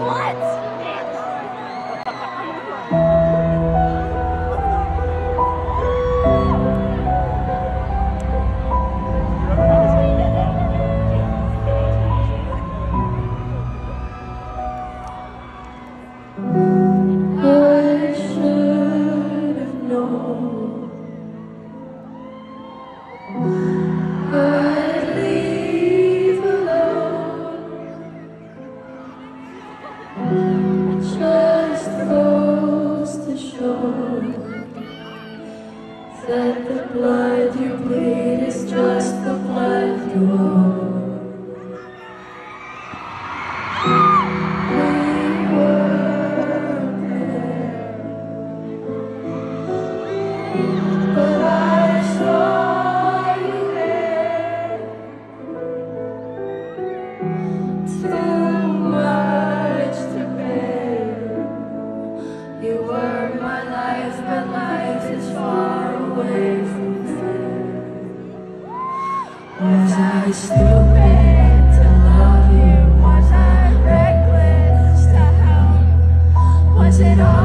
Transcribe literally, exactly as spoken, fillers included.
That the blood you bleed is just the blood you owe. We were there, but I saw you there. Too much to bear. You were my life, but life is far away from fair. Was I stupid to love you? Was I reckless to help? Was it all